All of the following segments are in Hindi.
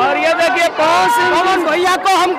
और ये देखिए पवन भैया को हम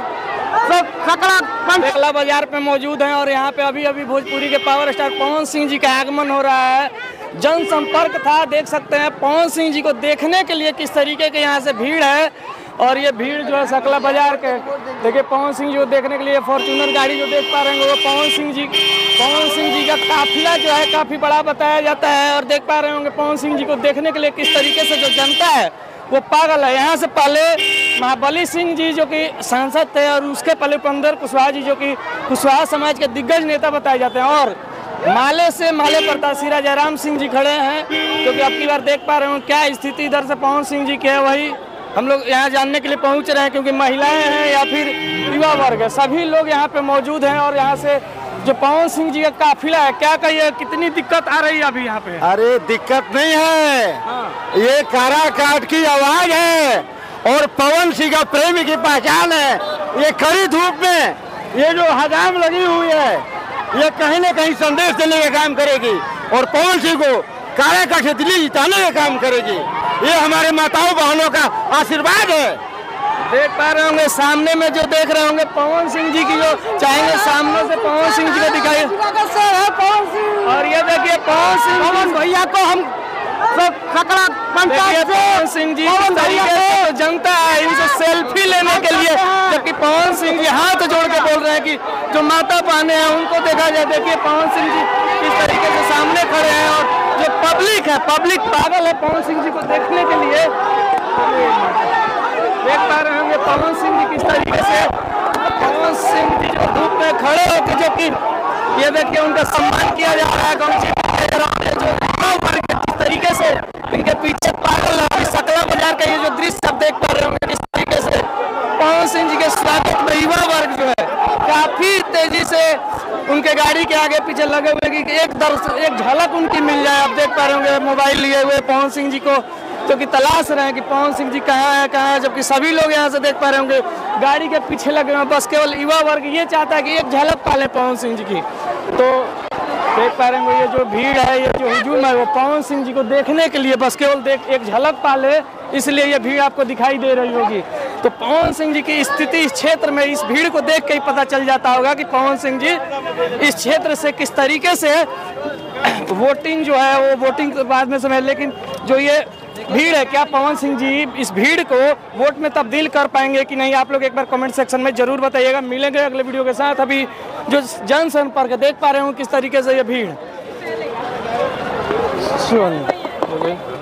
सकला बाजार पे मौजूद हैं और यहाँ पे अभी अभी भोजपुरी के पावर स्टार पवन सिंह जी का आगमन हो रहा है। जनसंपर्क था, देख सकते हैं पवन सिंह जी को देखने के लिए किस तरीके के यहाँ से भीड़ है। और ये भीड़ जो है सकला बाजार के, देखिए पवन सिंह जी को देखने के लिए फॉर्च्यूनर गाड़ी जो देख पा रहे हैं वो पवन सिंह जी का काफिला जो है काफी बड़ा बताया जाता है। और देख पा रहे होंगे पवन सिंह जी को देखने के लिए किस तरीके से जो जनता है वो पागल है। यहाँ से पहले महाबली सिंह जी जो कि सांसद थे और उसके पहले उपेंद्र कुशवाहा जी जो कि कुशवाहा समाज के दिग्गज नेता बताए जाते हैं। और माले से माले पर तासीरा जयराम सिंह जी खड़े हैं, क्योंकि अब की बार देख पा रहे हो क्या स्थिति इधर से पवन सिंह जी की है, वही हम लोग यहाँ जानने के लिए पहुँच रहे हैं। क्योंकि महिलाएं हैं या फिर युवा वर्ग है, सभी लोग यहाँ पे मौजूद हैं। और यहाँ से जो पवन सिंह जी का काफिला है, क्या कहिए कितनी दिक्कत आ रही है अभी यहाँ पे? अरे दिक्कत नहीं है, ये काराकाट की आवाज है और पवन सिंह का प्रेमी की पहचान है। ये कड़ी धूप में ये जो हजाम लगी हुई है, ये कहीं न कहीं संदेश देने का काम करेगी और पवन सिंह को काराकाट से दिल्ली जिताने का काम करेगी। ये हमारे माताओं बहनों का आशीर्वाद है। देख पा रहे होंगे सामने में जो देख रहे होंगे पवन सिंह जी की, जो चाहेंगे सामने से पवन सिंह जी को दिखाइए। और ये देखिए पवन भैया को हम पवन सिंह जी इस तरीके से तो जनता है इनसे सेल्फी लेने के लिए, जबकि पवन सिंह जी हाथ जोड़ के बोल रहे हैं कि जो माता बहने हैं उनको देखा जाए। देखिए पवन सिंह जी किस तरीके से सामने खड़े हैं और जो पब्लिक है, पब्लिक पागल है पवन सिंह जी को देखने के लिए। देख पा रहे होंगे पवन सिंह जी किस तरीके से, पवन सिंह जी जो धूप में खड़े होकर जो कि ये देखिए उनका सम्मान किया जा रहा है, किस तरीके से इनके पीछे पागल है। सकला बाजार का ये जो दृश्य आप देख पा रहे होंगे किस तरीके से पवन सिंह जी के स्वागत में युवा वर्ग जो है काफी तेजी से उनके गाड़ी के आगे पीछे लगे हुए कि एक झलक उनकी मिल जाए। आप देख पा रहे होंगे मोबाइल लिए हुए पवन सिंह जी को जो कि तलाश रहे हैं कि पवन सिंह जी कहाँ है, जबकि सभी लोग यहाँ से देख पा रहे होंगे गाड़ी के पीछे लगे हुए। बस केवल युवा वर्ग ये चाहता है कि एक झलक पाले पवन सिंह जी की। तो देख पा रहे होंगे ये जो भीड़ है, ये जो हुजूम है वो पवन सिंह जी को देखने के लिए बस केवल एक झलक पाले, इसलिए ये भीड़ आपको दिखाई दे रही होगी। तो पवन सिंह जी की स्थिति इस क्षेत्र में इस भीड़ को देख के ही पता चल जाता होगा कि पवन सिंह जी इस क्षेत्र से किस तरीके से वोटिंग जो है वो वोटिंग के बाद में समय, लेकिन जो ये भीड़ है क्या पवन सिंह जी इस भीड़ को वोट में तब्दील कर पाएंगे कि नहीं, आप लोग एक बार कमेंट सेक्शन में जरूर बताइएगा। मिलेंगे अगले वीडियो के साथ। अभी जो जनसंपर्क देख पा रहे हो किस तरीके से ये भीड़